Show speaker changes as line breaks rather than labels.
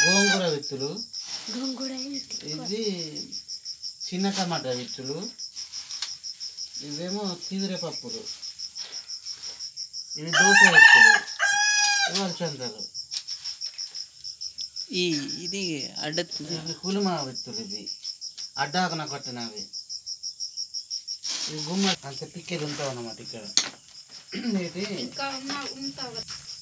గోంగూర విత్తులు, ఇది చిన్న టమాటా విత్తులు, ఇవేమో తీవ్ర పప్పులు, ఇవి దోస విత్తులు, ఇవి అలసందలు,
ఇది అడ్డ
ఇవి కులుమ విత్తులు, ఇవి అడ్డాకన కొట్టినవి, ఇవి గుమ్మ అంత పిక్కేది ఉంటావు అన్నమాట ఇక్కడ.